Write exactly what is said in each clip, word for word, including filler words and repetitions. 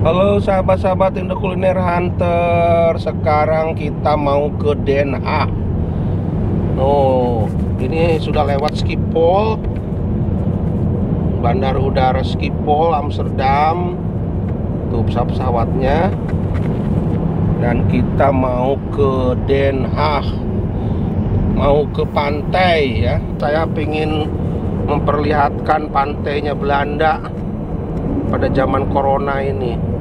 Halo sahabat-sahabat Indo Kuliner Hunter. Sekarang kita mau ke Den Haag. Oh, ini sudah lewat Schiphol, Bandara Udara Schiphol, Amsterdam. Tuh pesawat-pesawatnya. Dan kita mau ke Den Haag, mau ke pantai ya. Saya pengen memperlihatkan pantainya Belanda pada zaman corona ini.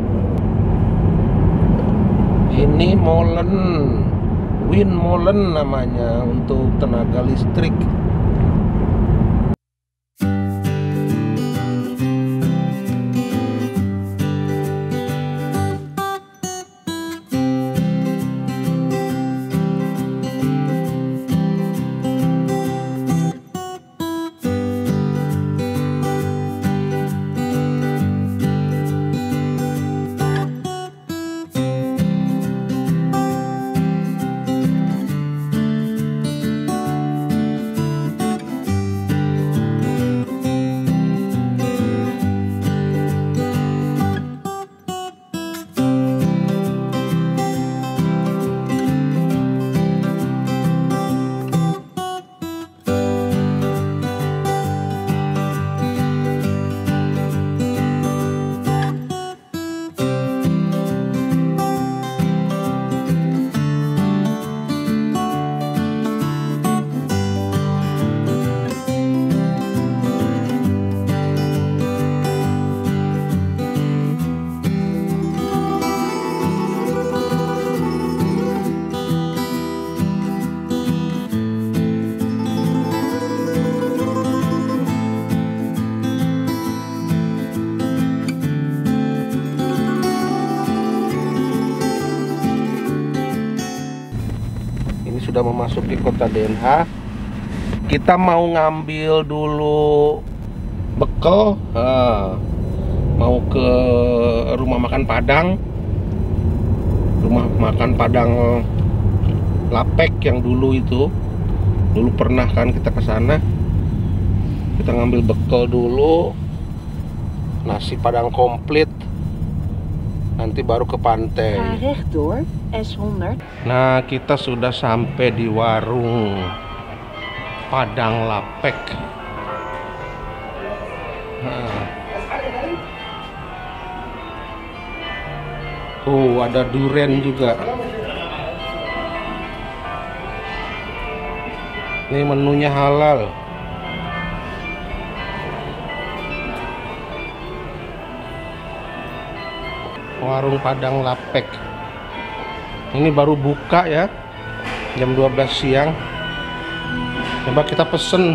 Ini molen, windmolen namanya, untuk tenaga listrik. Sudah memasuki kota Den Haag. Kita mau ngambil dulu bekal, nah, mau ke rumah makan Padang, rumah makan Padang Lapek yang dulu itu, dulu pernah kan kita ke sana. Kita ngambil bekal dulu, nasi Padang komplit, nanti baru ke pantai. Nah, kita sudah sampai di warung Padang Lapek. Nah. Oh, ada durian juga. Ini menunya halal. Warung Padang Lapek. Ini baru buka ya, jam dua belas siang. Coba kita pesen.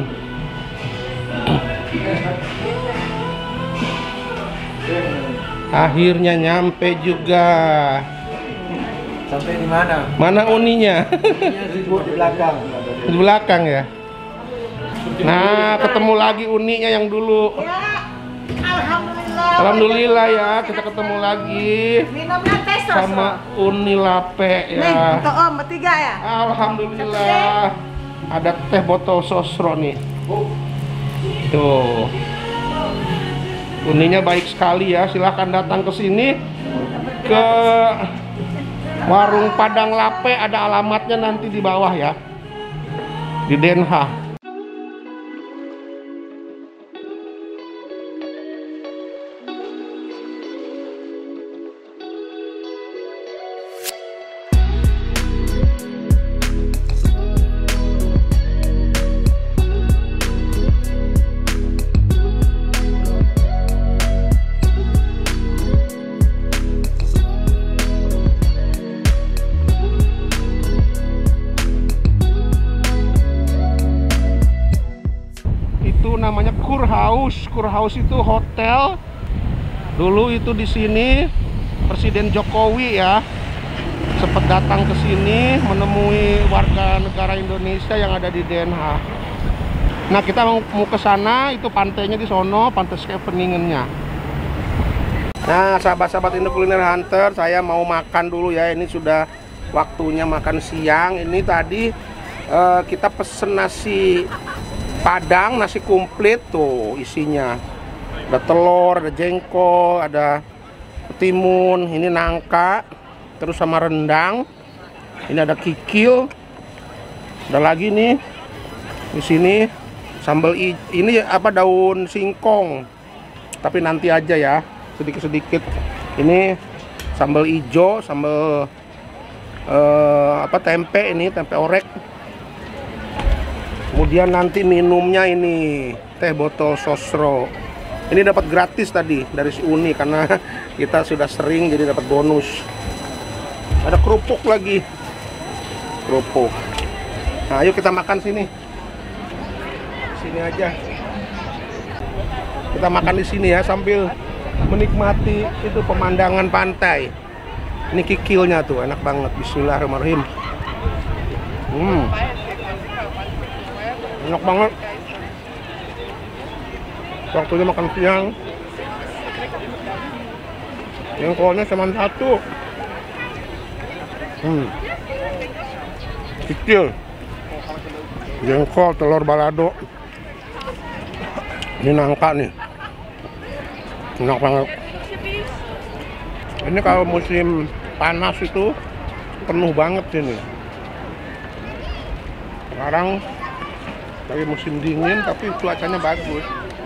Akhirnya nyampe juga. Sampai di mana? Mana uninya? Di belakang. Di belakang ya. Nah, ketemu lagi uninya yang dulu. Ya, alhamdulillah. Alhamdulillah ya, kita ketemu lagi. Minumnya teh sos. Sama Uni Lape Nih, ya. untuk om bertiga ya. Alhamdulillah. Ada teh botol sosro nih. Tuh. Uninya baik sekali ya. Silahkan datang ke sini, ke warung Padang Lape. Ada alamatnya nanti di bawah ya, di Den Haag. Namanya Kurhaus. Kurhaus itu hotel. Dulu itu di sini Presiden Jokowi ya sempat datang ke sini menemui warga negara Indonesia yang ada di Den Haag. Nah, kita mau, mau ke sana, itu pantainya di sono, pantai Scheveningennya. Nah, sahabat-sahabat Indo Kuliner Hunter, saya mau makan dulu ya. Ini sudah waktunya makan siang. Ini tadi uh, kita pesen nasi Padang, nasi komplit tuh isinya. Ada telur, ada jengkol, ada ketimun, ini nangka, terus sama rendang. Ini ada kikil. Ada lagi nih di sini sambal ini apa daun singkong. Tapi nanti aja ya, sedikit-sedikit. Ini sambal ijo, sambal eh, apa tempe ini, tempe orek. Kemudian nanti minumnya ini teh botol sosro. Ini dapat gratis tadi dari si Uni karena kita sudah sering jadi dapat bonus. Ada kerupuk lagi. Kerupuk. Nah, ayo kita makan sini. Sini aja. Kita makan di sini ya sambil menikmati itu pemandangan pantai. Ini kikilnya tuh enak banget. Bismillahirrahmanirrahim. Hmm. Enak banget. Waktunya makan siang. Jengkolnya cuma satu. Hmm. Kecil. Jengkol telur balado. Ini nangka nih. Enak banget. Ini kalau musim panas itu penuh banget sini. Sekarang lagi musim dingin tapi cuacanya bagus.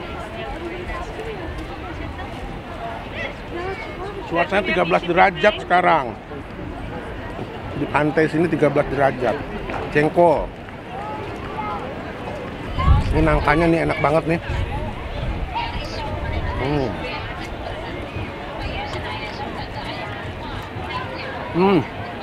Cuacanya tiga belas derajat sekarang. Di pantai sini tiga belas derajat. Jengkol. Ini nangkanya nih enak banget nih. Hmm. Hmm.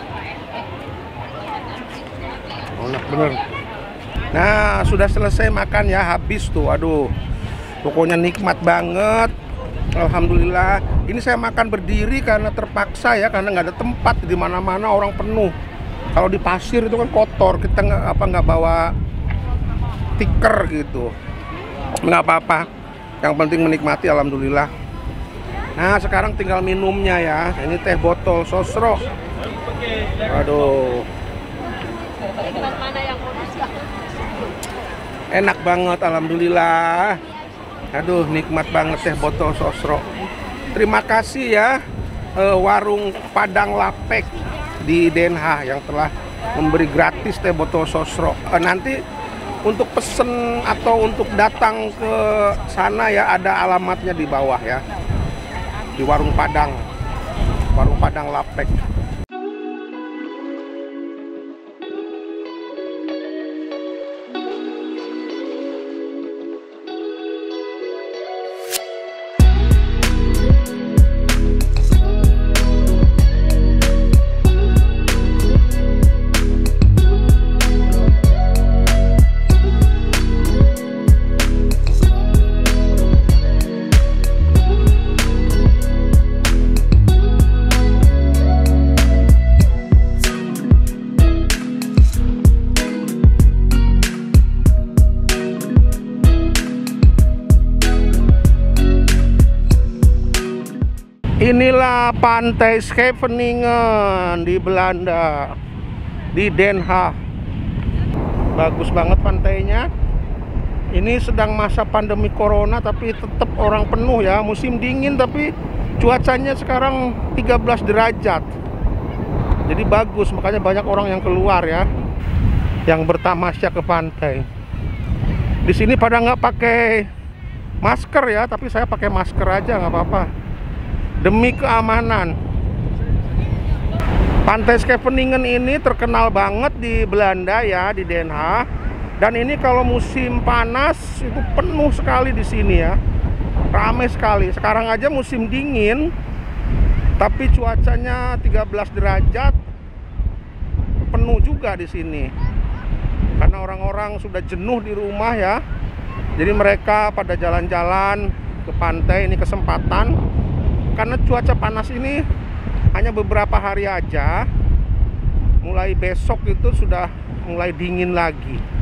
Enak bener. Nah, sudah selesai makan ya, habis tuh. Aduh. Pokoknya nikmat banget. Alhamdulillah. Ini saya makan berdiri karena terpaksa ya, karena nggak ada tempat di mana-mana, orang penuh. Kalau di pasir itu kan kotor, kita nggak apa nggak bawa tikar gitu. Nggak apa-apa. Yang penting menikmati, alhamdulillah. Nah, sekarang tinggal minumnya ya. Ini teh botol sosro. Aduh. Enak banget, alhamdulillah. Aduh, nikmat banget teh botol sosro. Terima kasih ya eh, warung Padang Lapek di Den Haag yang telah memberi gratis teh botol sosro. Eh, nanti untuk pesen atau untuk datang ke sana ya ada alamatnya di bawah ya. Di warung Padang. Warung Padang Lapek. Inilah pantai Scheveningen di Belanda, di Den Haag. Bagus banget pantainya. Ini sedang masa pandemi corona tapi tetap orang penuh ya. Musim dingin tapi cuacanya sekarang tiga belas derajat. Jadi bagus, makanya banyak orang yang keluar ya, yang bertamasya ke pantai. Di sini pada nggak pakai masker ya, tapi saya pakai masker aja nggak apa-apa. Demi keamanan. Pantai Scheveningen ini terkenal banget di Belanda ya, di Den Haag. Dan ini kalau musim panas itu penuh sekali di sini ya. Ramai sekali. Sekarang aja musim dingin tapi cuacanya tiga belas derajat. Penuh juga di sini. Karena orang-orang sudah jenuh di rumah ya. Jadi mereka pada jalan-jalan ke pantai, ini kesempatan. Karena cuaca panas ini hanya beberapa hari aja, mulai besok itu sudah mulai dingin lagi.